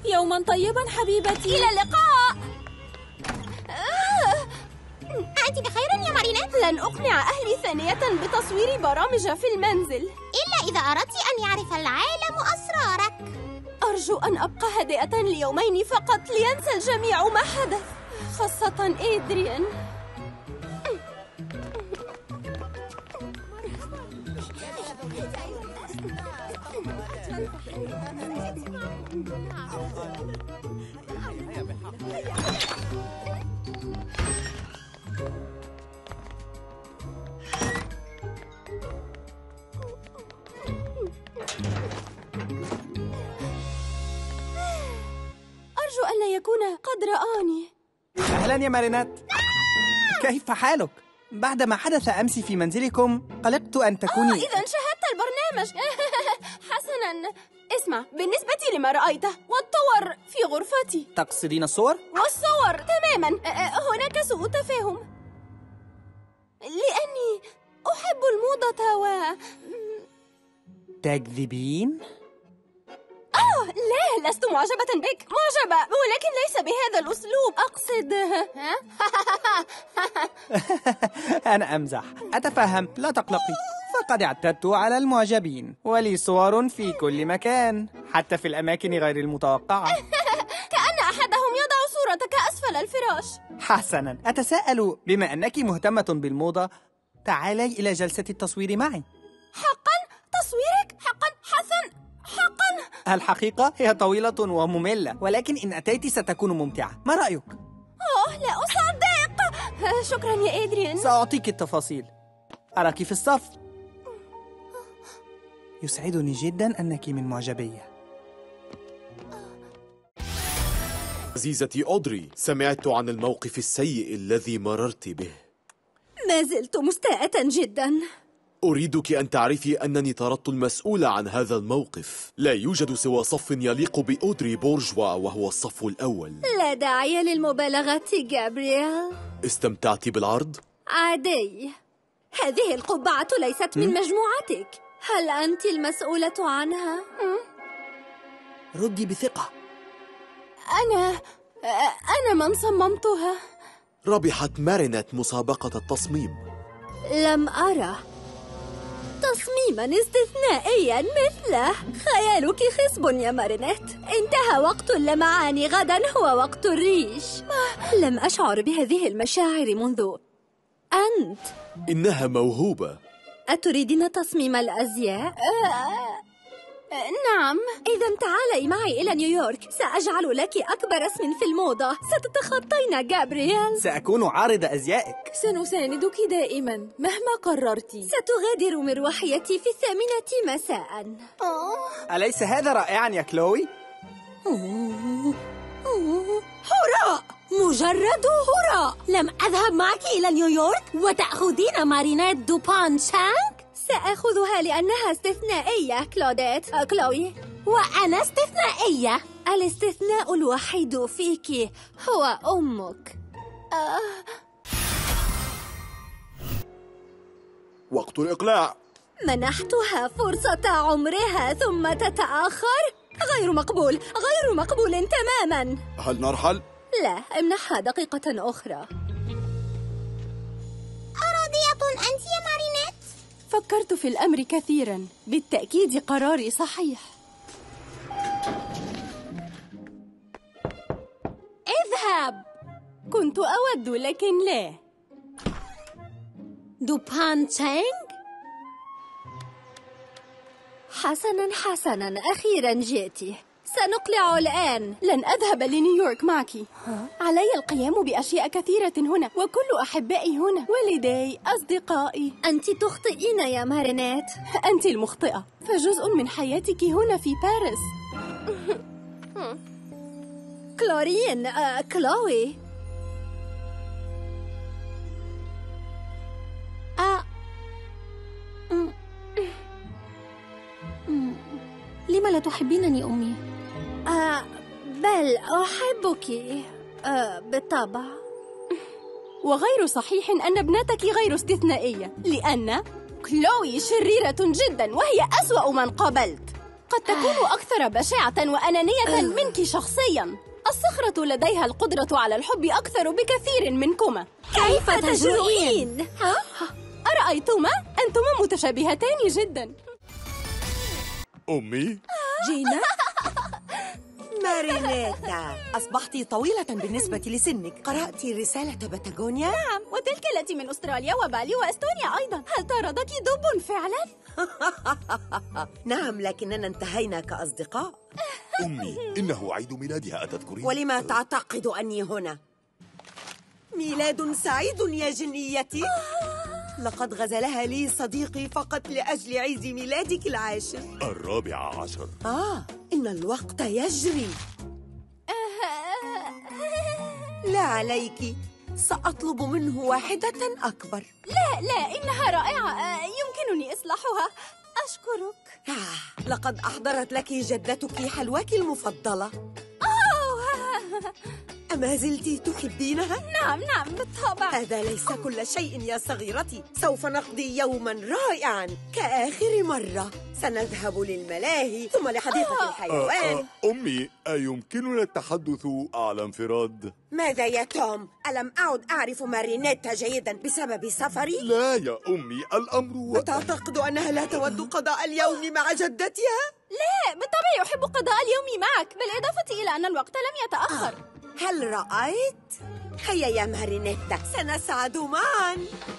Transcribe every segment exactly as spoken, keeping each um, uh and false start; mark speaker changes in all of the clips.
Speaker 1: يوماً طيباً حبيبتي.
Speaker 2: إلى اللقاء. أنت بخير يا مارينيت؟
Speaker 1: لن أقنع أهلي ثانية بتصوير برامج في المنزل
Speaker 2: إلا إذا أردت أن يعرف العالم أسرارك.
Speaker 1: أرجو أن أبقى هادئة ليومين فقط لينسى الجميع ما حدث، خاصة إدريان. أرجو أن لا يكون قد رآني.
Speaker 3: أهلا يا مارينيت. كيف حالك؟ بعد ما حدث أمس في منزلكم قلقت أن تكوني
Speaker 1: آه إذا شاهدت البرنامج. حسناً، اسمع، بالنسبة لما رأيته والطور في غرفتي.
Speaker 3: تقصدين الصور؟
Speaker 1: والصور تماماً. هناك سوء تفاهم لأني أحب الموضة و...
Speaker 3: تكذبين؟
Speaker 1: آه لا، لست معجبة بك. معجبة، ولكن ليس بهذا الأسلوب. أقصد
Speaker 3: أنا أمزح، أتفهم، لا تقلقي. فقد اعتدت على المعجبين، ولي صور في كل مكان، حتى في الأماكن غير المتوقعة.
Speaker 1: كأن أحدهم يضع صورتك أسفل الفراش.
Speaker 3: حسناً، أتساءل بما أنك مهتمة بالموضة، تعالي إلى جلسة التصوير معي.
Speaker 1: حقاً؟ تصويرك؟ حقاً حسن؟ حقاً؟
Speaker 3: الحقيقة هي طويلة ومملة، ولكن إن أتيت ستكون ممتعة. ما رأيك؟
Speaker 1: أوه لا أصدق. شكراً يا إدريان.
Speaker 3: سأعطيك التفاصيل. أراك في الصف. يسعدني جداً أنك من معجبية.
Speaker 4: عزيزتي أودري، سمعت عن الموقف السيء الذي مررت به.
Speaker 1: ما زلت مستاءة جداً.
Speaker 4: أريدك أن تعرفي أنني طردت المسؤول عن هذا الموقف. لا يوجد سوى صف يليق بأودري بورجوا، وهو الصف الأول.
Speaker 1: لا داعي للمبالغة جابرييل.
Speaker 4: استمتعت بالعرض؟
Speaker 1: عادي. هذه القبعة ليست من مجموعتك. هل أنت المسؤولة عنها؟
Speaker 3: ردي بثقة.
Speaker 1: أنا أنا من صممتها.
Speaker 4: ربحت مارينيت مسابقة التصميم.
Speaker 1: لم أرى تصميماً استثنائياً مثله. خيالك خصب يا مارينيت. انتهى وقت اللمعان، غداً هو وقت الريش. لم أشعر بهذه المشاعر منذ أنت.
Speaker 4: إنها موهوبة.
Speaker 1: أتريدين تصميم الأزياء؟ نعم. إذا تعالي معي إلى نيويورك، سأجعل لك أكبر اسم في الموضة. ستتخطين جابرييل.
Speaker 3: سأكون عارض أزيائك.
Speaker 1: سنساندك دائما مهما قررت. ستغادر مروحيتي في الثامنة مساء.
Speaker 3: أليس هذا رائعا يا كلوي؟
Speaker 1: هراء، مجرد هراء. لم أذهب معك إلى نيويورك وتأخذين مارينيت دوبان شانك؟ سأخذها لأنها استثنائية كلوديت. أه كلوي، وأنا استثنائية. الاستثناء الوحيد فيك هو أمك. أه.
Speaker 4: وقت الإقلاع.
Speaker 1: منحتها فرصة عمرها ثم تتأخر؟ غير مقبول، غير مقبول تماماً.
Speaker 4: هل نرحل؟
Speaker 1: لا، امنحها دقيقة أخرى.
Speaker 2: أراضية أنت يا مارينيت؟
Speaker 1: فكرت في الأمر كثيراً. بالتأكيد قراري صحيح. اذهب. كنت أود لكن لا. دوبان تشانغ؟ حسناً حسناً، أخيراً جئتِ. سنقلع الآن. لن أذهب لنيويورك معك. علي القيام بأشياء كثيرة هنا، وكل أحبائي هنا، والدي، أصدقائي. أنت تخطئين يا مارينيت. أنت المخطئة، فجزء من حياتك هنا في باريس. كلورين، آه، كلوي. آه. لما لا تحبينني أمي؟ آه بل أحبك. آه بالطبع. وغير صحيح أن ابنتك غير استثنائية، لأن كلوي شريرة جدا وهي أسوأ من قابلت. قد تكون أكثر بشاعة وأنانية منك شخصياً. الصخرة لديها القدرة على الحب أكثر بكثير منكما.
Speaker 5: كيف تجرؤين؟
Speaker 1: أرأيتما؟ أنتما متشابهتان جداً.
Speaker 4: أمي؟
Speaker 5: جينا؟ مارينيتا، أصبحت طويلة بالنسبة لسنك. قرأت رسالة باتاغونيا؟
Speaker 1: نعم، وتلك التي من أستراليا وبالي وأستونيا أيضاً. هل طاردك دب فعلاً؟
Speaker 5: نعم، لكننا انتهينا كأصدقاء.
Speaker 6: أمي، إنه عيد ميلادها، أتذكرين؟
Speaker 5: ولما تعتقد أني هنا؟ ميلاد سعيد يا جنيتي. لقد غزلها لي صديقي فقط لأجل عيد ميلادك العاشر.
Speaker 6: الرابع عشر.
Speaker 5: آه، إن الوقت يجري. لا عليك، سأطلب منه واحدة أكبر.
Speaker 1: لا لا، إنها رائعة. آه، يمكنني إصلاحها. أشكرك.
Speaker 5: آه، لقد أحضرت لك جدتك حلواك المفضلة.
Speaker 1: أوه.
Speaker 5: أما زلت تحبينها؟
Speaker 1: نعم نعم بالطبع.
Speaker 5: هذا ليس كل شيء يا صغيرتي. سوف نقضي يوما رائعا كآخر مرة. سنذهب للملاهي ثم لحديقة الحيوان.
Speaker 6: آه آه أمي، أيمكننا التحدث على انفراد؟
Speaker 5: ماذا يا توم؟ ألم أعد أعرف مارينيتا جيدا بسبب سفري؟
Speaker 6: لا يا أمي، الأمر...
Speaker 5: أتعتقد أنها لا تود قضاء اليوم مع جدتها؟
Speaker 1: لا بالطبع يحب قضاء اليوم معك، بالإضافة إلى أن الوقت لم يتأخر.
Speaker 5: آه. هل رأيت؟ هيا يا مارينيتا، سنسعد معا.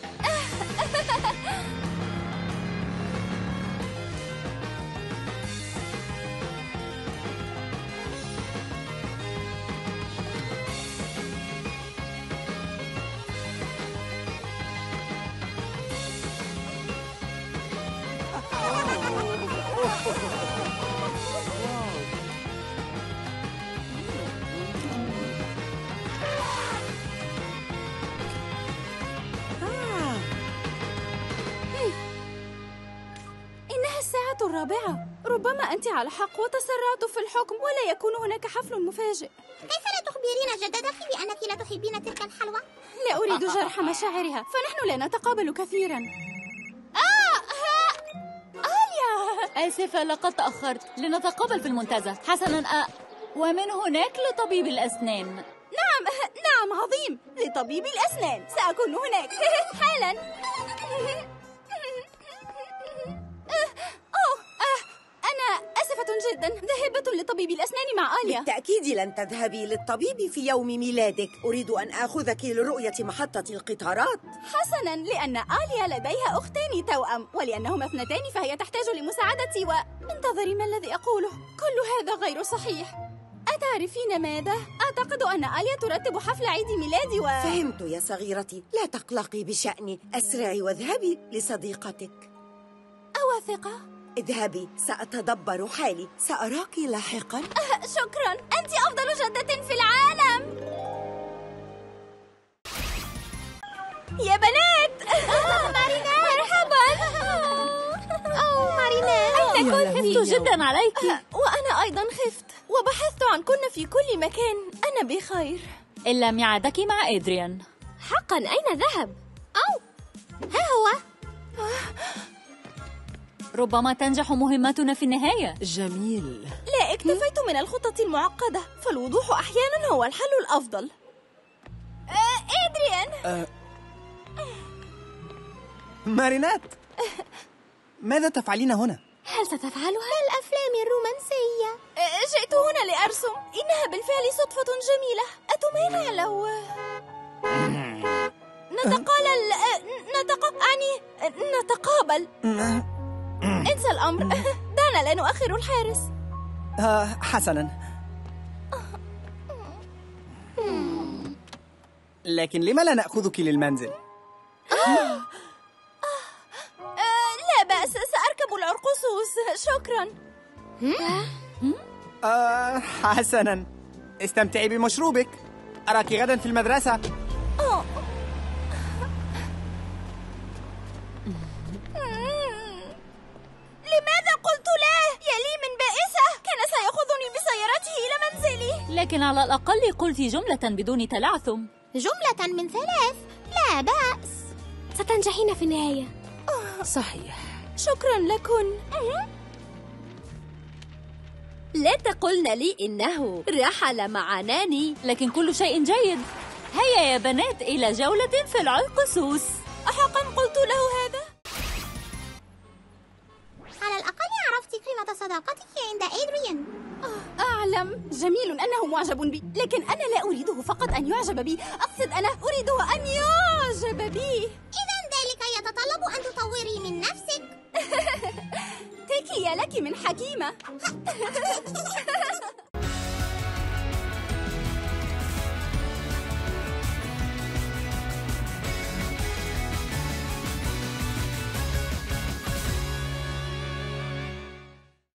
Speaker 1: الرابعة. ربما أنت على حق وتسرعت في الحكم، ولا يكون هناك حفل مفاجئ.
Speaker 2: كيف لا تخبرين جدتك بأنك لا تحبين تلك الحلوى؟
Speaker 1: لا أريد جرح مشاعرها، فنحن لا نتقابل كثيراً. آه آليا،
Speaker 7: آسفة لقد تأخرت. لنتقابل في المنتزه. حسناً. أ... ومن هناك لطبيب الأسنان.
Speaker 1: نعم نعم عظيم، لطبيب الأسنان. سأكون هناك حالاً. جدا ذاهبة لطبيب الأسنان مع آليا.
Speaker 5: بالتأكيد لن تذهبي للطبيب في يوم ميلادك. أريد أن آخذك لرؤية محطة القطارات.
Speaker 1: حسناً، لأن آليا لديها أختان توأم، ولأنهما اثنتان فهي تحتاج لمساعدتي. و انتظري، ما الذي أقوله؟ كل هذا غير صحيح. أتعرفين ماذا؟ أعتقد أن آليا ترتب حفل عيد ميلادي و...
Speaker 5: فهمت يا صغيرتي، لا تقلقي بشأني. أسرعي واذهبي لصديقتك.
Speaker 1: أواثق؟
Speaker 5: اذهبي، سأتدبر حالي. سأراك لاحقاً.
Speaker 1: أه شكراً، أنت أفضل جدة في العالم. يا بنات.
Speaker 2: آه مارينات،
Speaker 1: مرحباً.
Speaker 2: أوه مارينات،
Speaker 1: أين كنت؟
Speaker 7: خفت جداً عليك.
Speaker 1: أه وأنا أيضاً خفت، وبحثت عنكن في كل مكان. أنا بخير
Speaker 7: إلا ميعادك مع إدريان.
Speaker 2: حقاً، أين ذهب؟ أو ها هو.
Speaker 7: ربما تنجح مهمتنا في النهاية.
Speaker 8: جميل.
Speaker 1: لا، اكتفيت من الخطة المعقدة، فالوضوح أحياناً هو الحل الأفضل. آه، إدريان.
Speaker 3: أه. مارينات، ماذا تفعلين هنا؟
Speaker 2: هل ستفعلها؟ الأفلام الرومانسية.
Speaker 1: آه، جئت هنا لأرسم. إنها بالفعل صدفة جميلة. أتمانع لو نتقالل نتق... أعني نتقابل. انسى الأمر. دعنا لا نؤخر الحارس.
Speaker 3: آه حسناً، لكن لما لا نأخذك للمنزل؟
Speaker 1: آه. آه لا بأس، سأركب العرقسوس. شكراً.
Speaker 3: آه حسناً، استمتعي بمشروبك. أراك غداً في المدرسة.
Speaker 1: أوه. لماذا قلت لا؟ يلي من بائسة. كان سيأخذني بسيارته إلى منزلي.
Speaker 7: لكن على الأقل قلت جملة بدون تلعثم.
Speaker 2: جملة من ثلاث، لا بأس. ستنجحين في النهاية.
Speaker 8: صحيح.
Speaker 1: شكراً لكن. لا تقلن لي إنه رحل مع ناني.
Speaker 7: لكن كل شيء جيد. هيا يا بنات إلى جولة في العنقسوس.
Speaker 1: أحقا قلت له هذا؟
Speaker 2: على الأقل عرفت قيمة صداقتك عند إدريان.
Speaker 1: أعلم. جميل أنه معجب بي، لكن أنا لا أريده فقط أن يعجب بي، أقصد أنا أريده أن يعجب بي.
Speaker 2: إذن ذلك يتطلب أن تطوري من نفسك.
Speaker 1: تكي لك من حكيمة.